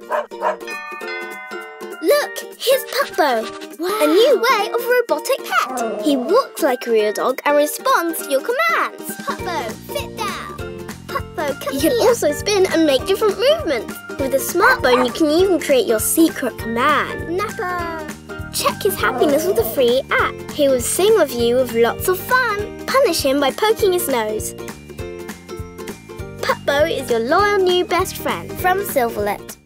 Look, here's Pupbo. Wow. A new way of robotic pet. He walks like a real dog and responds to your commands. Pupbo, sit down. Pupbo, come here. You can also spin and make different movements. With a smartphone, you can even create your secret command. Napper. Check his happiness with a free app. He will sing with you with lots of fun. Punish him by poking his nose. Pupbo is your loyal new best friend from Silverlet.